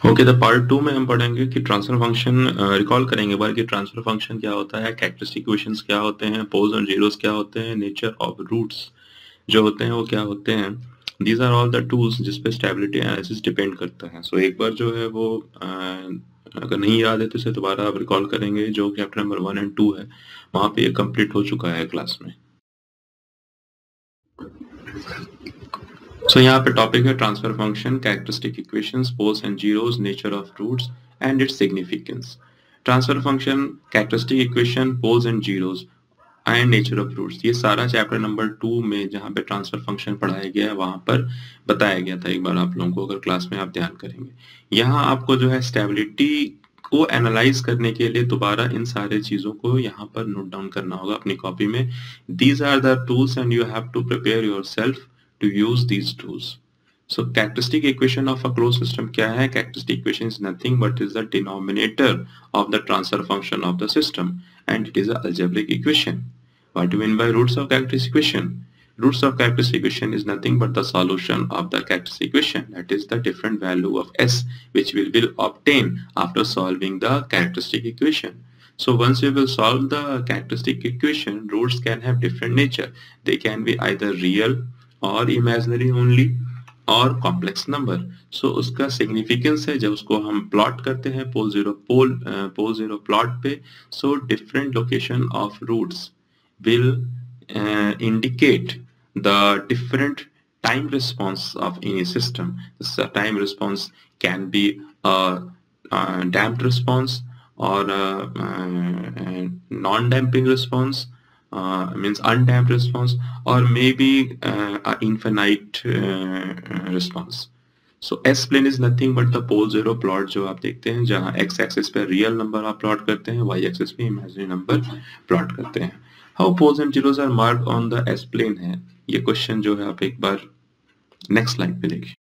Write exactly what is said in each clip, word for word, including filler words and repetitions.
Okay, तो part two में हम पढ़ेंगे कि ट्रांसफर फंक्शन रिकॉल करेंगे एक बार कि ट्रांसफर फंक्शन क्या होता है, कैरेक्टरिस्टिक इक्वेशंस क्या होते हैं, पोल्स और जीरोस क्या होते हैं, नेचर ऑफ रूट्स जो होते हैं वो क्या होते हैं। These are all the tools जिस पे स्टेबिलिटी एनालिसिस डिपेंड करता है। सो so, एक बार जो है वो uh, अगर नहीं याद है तो इसे दोबारा आप रिकॉल करेंगे। जो chapter number one and two है वहाँ पे ये कंप्लीट हो चुका है क्लास में। सो so, यहाँ पे टॉपिक है transfer function, characteristic equations, poles and zeros, nature of roots and its significance. Transfer function, characteristic equation, poles and zeros and nature of roots, ये सारा चैप्टर नंबर टू में जहाँ पे ट्रांसफर फंक्शन पढ़ाया गया है वहां पर बताया गया था। एक बार आप लोगों को अगर क्लास में आप ध्यान करेंगे, यहाँ आपको जो है स्टेबिलिटी को एनालाइज करने के लिए दोबारा इन सारे चीजों को यहाँ पर नोट डाउन करना होगा अपनी कॉपी में। These are the tools and you have to prepare yourself to use these tools. So characteristic equation of a closed system क्या है? Characteristic equation is nothing but is the denominator of the transfer function of the system and it is an algebraic equation. What do you mean by roots of characteristic equation? Roots of characteristic equation is nothing but the solution of the characteristic equation, that is the different value of s which we will obtain after solving the characteristic equation. So once you will solve the characteristic equation, roots can have different nature. They can be either real और imaginary only और complex number. So उसका significance है जब उसको हम plot करते हैं pole zero pole pole zero plot पे। So different location of roots will indicate the different time response of any system. Time response can be damped response और non damping response, Uh, means undamped response, or maybe uh, a infinite uh, response. So S plane is nothing but the pole zero plot जो आप देखते हैं, जहाँ x axis पे real number आप plot करते हैं, y axis पे इमेजिनरी नंबर प्लॉट करते हैं। How poles and zeros are marked on the S plane है, ये क्वेश्चन जो है आप एक बार नेक्स्ट स्लाइड पे देखिए।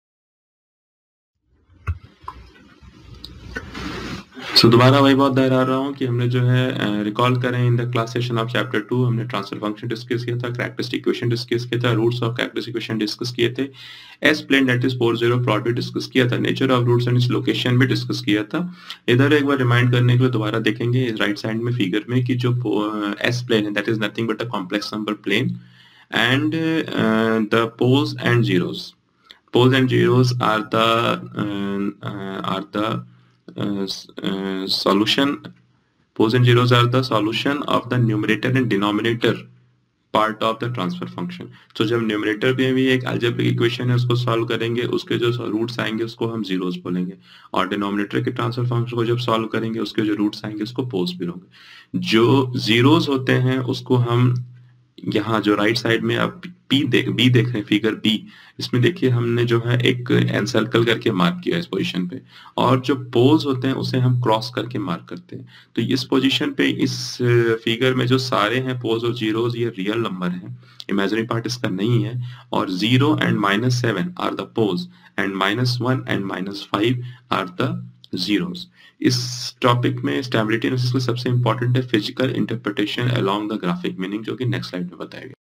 सो so, दोबारा वही बात दोहरा रहा हूँ कि हमने जो है रिकॉल uh, करें in the class session of chapter two, हमने ट्रांसफर फंक्शन डिस्कस किया था, कैरेक्टरिस्टिक इक्वेशन डिस्कस किया था, roots of characteristic equation discuss किए थे, S plane that is for zero plot भी डिस्कस किया था, nature of roots and its location भी डिस्कस किया था। इधर एक बार रिमाइंड करने के लिए दोबारा देखेंगे राइट साइड में फिगर में कि जो एस प्लेन है that is nothing but a complex number plane and the poles and zeros poles and zeros are the are the Uh, uh, solution. Poles and zeros are the solution of the numerator and denominator part of the transfer function. So जब numerator पे भी एक algebraic equation है उसको solve करेंगे, उसके जो roots आएंगे उसको हम जीरोस बोलेंगे, और डिनोमिनेटर के ट्रांसफर फंक्शन को जब सॉल्व करेंगे उसके जो रूट्स आएंगे उसको पोल्स भी होंगे। जो जीरोस होते हैं उसको हम यहाँ जो राइट साइड में आप बी देख बी देख रहे हैं फिगर बी, इसमें देखिए हमने जो है एक एनसर्कल करके मार्क किया इस पोजीशन पे, और जो पोल्स होते हैं उसे हम क्रॉस करके मार्क करते हैं। तो इस पोजीशन पे इस फिगर में जो सारे हैं पोल्स और जीरोस ये रियल नंबर हैं, इमेजिनरी पार्ट इसका नहीं है, और zero and minus seven are the poles and minus one and minus five are the zeros. इस टॉपिक में स्टेबिलिटी एनालिसिस में सबसे इंपॉर्टेंट है physical interpretation along the graphic meaning, जो कि नेक्स्ट स्लाइड में बताया गया।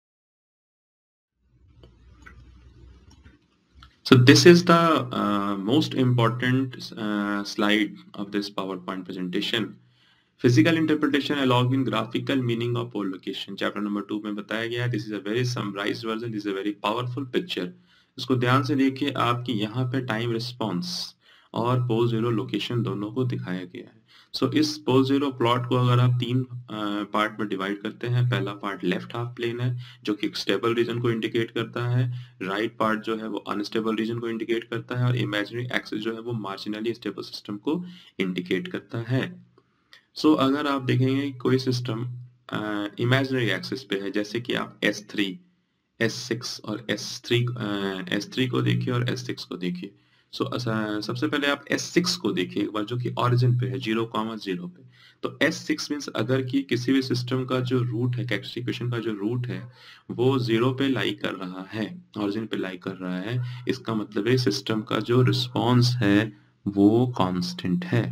So this is the uh, most important uh, slide of this PowerPoint presentation. Physical interpretation along in graphical meaning of pole location. Chapter number two में बताया गया है. This is a very summarized version. This is a very powerful picture. इसको ध्यान से देखिए आप कि यहाँ पे टाइम रिस्पॉन्स और पोल जीरो लोकेशन दोनों को दिखाया गया है। सो so, इस पोल जीरो प्लॉट को अगर आप तीन पार्ट में डिवाइड करते हैं, पहला पार्ट लेफ्ट हाफ प्लेन है जो कि स्टेबल रीजन को इंडिकेट करता है, राइट पार्ट जो है वो अनस्टेबल रीजन को इंडिकेट करता है, और इमेजिनरी एक्सिस जो है वो मार्जिनली स्टेबल सिस्टम को इंडिकेट करता है। सो so, अगर आप देखेंगे कोई सिस्टम इमेजिनरी एक्सिस पे है, जैसे कि आप एस थ्री एस सिक्स और एस थ्री एस थ्री को देखिए और एस सिक्स को देखिए। सो so, सबसे पहले आप एस सिक्स को देखिए एक बार, जो कि ओरिजिन पे है जीरो कॉमा जीरो पे। तो एस सिक्स मीन्स अगर कि किसी भी सिस्टम का जो रूट है, कैरेक्टरिस्टिक इक्वेशन का जो रूट है वो जीरो पे लाई कर रहा है, ओरिजिन पे लाई कर रहा है, इसका मतलब है सिस्टम का जो रिस्पॉन्स है वो कांस्टेंट है।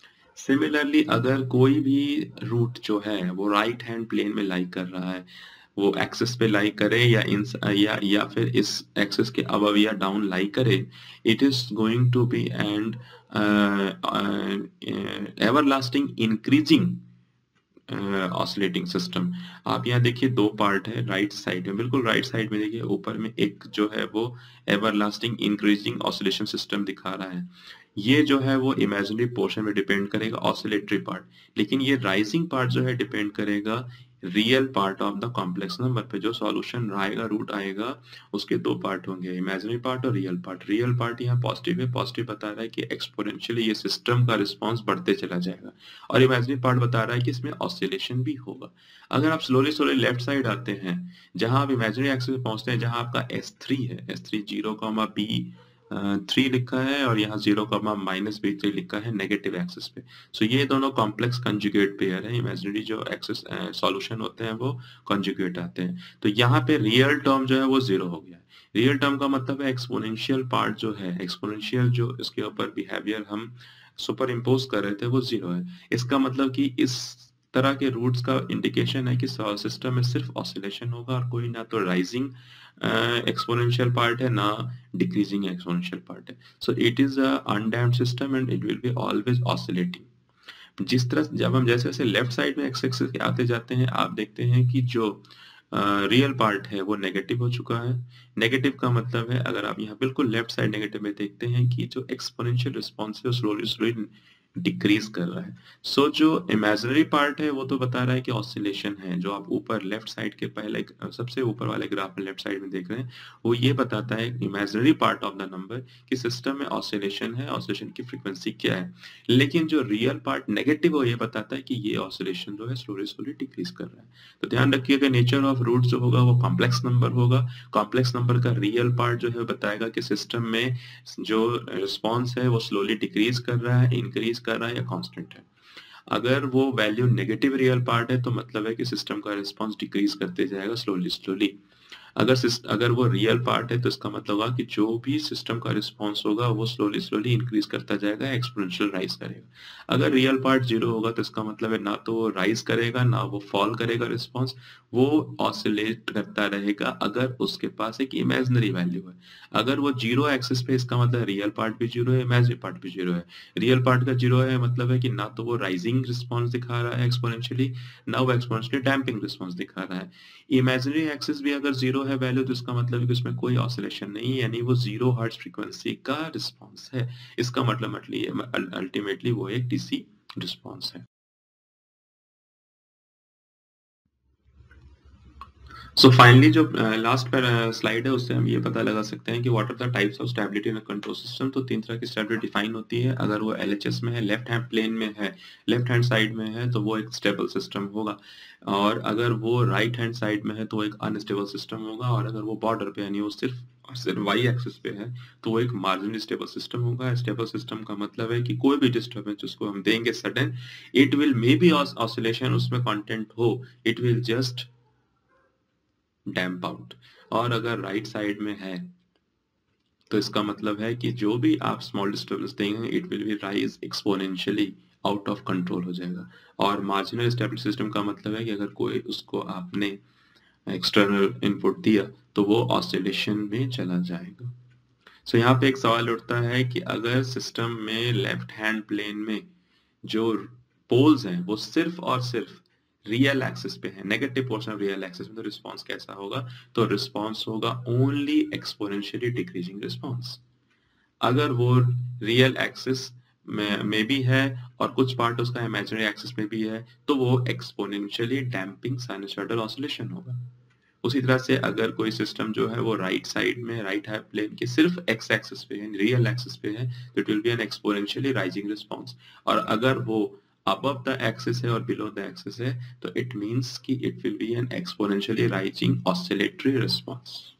सिमिलरली अगर कोई भी रूट जो है वो राइट हैंड प्लेन में लाई कर रहा है, वो एक्सिस पे लाई करे या इन या या फिर इस एक्सिस के अबव या डाउन लाई करे, it is going to be and everlasting increasing oscillating system. आप यहाँ देखिए दो पार्ट है राइट साइड में, बिल्कुल राइट साइड में देखिए ऊपर में एक जो है वो एवरलास्टिंग इंक्रीजिंग ऑसिलेशन सिस्टम दिखा रहा है। ये जो है वो इमेजिनरी पोर्शन में डिपेंड करेगा ऑसिलेटरी पार्ट, लेकिन ये राइजिंग पार्ट जो है डिपेंड करेगा real part of the complex number पे। जो सॉल्यूशन आएगा, रूट आएगा, उसके दो पार्ट होंगे, इमेजिनरी पार्ट और रियल पार्ट। रियल पार्ट यहाँ पॉजिटिव है, पॉजिटिव बता रहा है कि एक्सपोनेंशियली ये सिस्टम का रिस्पॉन्स बढ़ते चला जाएगा, और इमेजिनरी पार्ट बता रहा है कि इसमें ऑसिलेशन भी होगा। अगर आप स्लोली स्लोली लेफ्ट साइड आते हैं, जहां आप इमेजिनरी एक्सिस पे पहुंचते हैं, जहां आपका एस थ्री है, S three zero comma B three लिखा है और यहाँ zero comma minus B three लिखा है नेगेटिव एक्सिस पे। सो so, ये दोनों कॉम्प्लेक्स कंजुगेट पेयर है। इमेजिनरी जो एक्सिस सॉल्यूशन होते हैं वो कंजुगेट आते हैं। तो यहाँ पे रियल टर्म जो है वो जीरो हो गया है। रियल टर्म का मतलब है एक्सपोनेंशियल पार्ट जो है, एक्सपोनेंशियल जो इसके ऊपर बिहेवियर हम सुपर इम्पोज कर रहे थे वो जीरो है। इसका मतलब कि इस तरह के रूट्स का इंडिकेशन है कि सिस्टम में सिर्फ ऑसिलेशन होगा और कोई ना तो राइजिंग एक्सपोनेंशियल पार्ट है ना डिक्रीजिंग एक्सपोनेंशियल पार्ट है। So it is a undamped system and it will be always oscillating. जिस तरह जब हम जैसे जैसे लेफ्ट साइड में एक्स एक्सिस के आते जाते हैं, आप देखते हैं कि जो रियल uh, पार्ट है वो नेगेटिव हो चुका है। नेगेटिव का मतलब है, अगर आप यहाँ बिल्कुल लेफ्ट साइड नेगेटिव में देखते हैं कि जो एक्सपोनेंशियल रिस्पॉन्स है स्लोली स्लोली डिक्रीज कर रहा है। सो so, जो इमेजिनरी पार्ट है वो तो बता रहा है कि ऑसिलेशन है। जो आप ऊपर लेफ्ट साइड के पहले सबसे ऊपर वाले ग्राफ में लेफ्ट साइड में देख रहे हैं, वो ये बताता है imaginary part of the number कि सिस्टम में ऑसिलेशन है, ऑसिलेशन की फ्रीक्वेंसी क्या है। लेकिन जो रियल पार्ट नेगेटिव वो ये बताता है कि ये ऑसिलेशन जो है स्लोली स्लोली डिक्रीज कर रहा है। तो ध्यान रखिएगा, नेचर ऑफ रूट जो होगा वो कॉम्प्लेक्स नंबर होगा। कॉम्प्लेक्स नंबर का रियल पार्ट जो है बताएगा कि सिस्टम में जो रिस्पॉन्स है वो स्लोली डिक्रीज कर रहा है, इंक्रीज कर रहा है या कांस्टेंट है। अगर वो वैल्यू नेगेटिव रियल पार्ट है तो मतलब है कि सिस्टम का रिस्पांस डिक्रीज करते जाएगा स्लोली स्लोली। अगर अगर वो रियल पार्ट है तो इसका मतलब होगा कि जो भी सिस्टम का रिस्पांस होगा वो स्लोली स्लोली इंक्रीज करता जाएगा, एक्सपोनेंशियल राइज करेगा। अगर रियल पार्ट जीरो होगा तो इसका मतलब है ना तो वो राइज करेगा ना वो फॉल करेगा रिस्पांस, वो ऑसिलेट करता रहेगा अगर उसके पास एक इमेजिनरी वैल्यू है। अगर वो जीरो एक्सिस पे, इसका मतलब रियल पार्ट भी जीरो है, इमेजिनरी पार्ट भी जीरो है। रियल पार्ट का जीरो है मतलब है कि ना तो वो राइजिंग रिस्पांस दिखा रहा है एक्सपोनेंशियली, ना वो एक्सपोनेंशियली डैम्पिंग रिस्पांस दिखा रहा है। इमेजिनरी एक्सिस भी अगर जीरो है वैल्यू तो इसका मतलब है कि उसमें कोई ऑसिलेशन नहीं है, यानी वो जीरो हर्ट्ज फ्रीक्वेंसी का रिस्पांस है। इसका मतलब अल्टीमेटली वो एक डीसी रिस्पांस है। सो so फाइनली जो लास्ट पर स्लाइड है उससे हम ये पता लगा सकते हैं कि what are the types of stability in a control system. तो तीन तरह की स्टेबिलिटी डिफाइन होती है। अगर वो एलएचएस में है, लेफ्ट हैंड प्लेन में है, लेफ्ट हैंड साइड में है तो वो एक स्टेबल सिस्टम होगा, और अगर वो राइट हैंड साइड में है तो एक अनस्टेबल सिस्टम होगा, और अगर वो बॉर्डर पे यानी वो सिर्फ सिर्फ वाई एक्सिस पे है तो वो एक मार्जिनली स्टेबल सिस्टम होगा। स्टेबल सिस्टम का मतलब है कि कोई भी डिस्टर्बेंस उसको हम देंगे sudden, it will may be oscillation उसमें कंटेंट हो, it will just damp out. और अगर राइट साइड में है तो इसका मतलब है कि जो भी आप स्मॉल डिस्टर्बेंस देंगे it will be rise exponentially, out of control हो जाएगा। और मार्जिनल स्टेबिलिटी सिस्टम का मतलब है कि अगर कोई उसको आपने एक्सटर्नल इनपुट दिया तो वो ऑसिलेशन में चला जाएगा। सो so, यहाँ पे एक सवाल उठता है कि अगर सिस्टम में लेफ्ट हैंड प्लेन में जो पोल्स हैं वो सिर्फ और सिर्फ रियल एक्सिस पे है, negative portion of real axis में, तो रिस्पांस कैसा होगा? तो रिस्पांस होगा ओनली एक्सपोनेंशियली डिक्रीजिंग रिस्पांस। अगर वो रियल एक्सिस में, में भी है और कुछ पार्ट उसका इमेजिनरी एक्सिस में भी है तो वो एक्सपोनेंशियली डैम्पिंग साइनसॉइडल ऑसिलेशन होगा। उसी तरह से अगर कोई सिस्टम जो है वो राइट साइड में, राइट हैंड प्लेन के सिर्फ एक्स एक्सिस पे है, रियल एक्सिस पे है, तो it will be an exponentially rising response. और अगर वो above the axis है और below the axis है तो it means कि it will be an exponentially rising oscillatory response।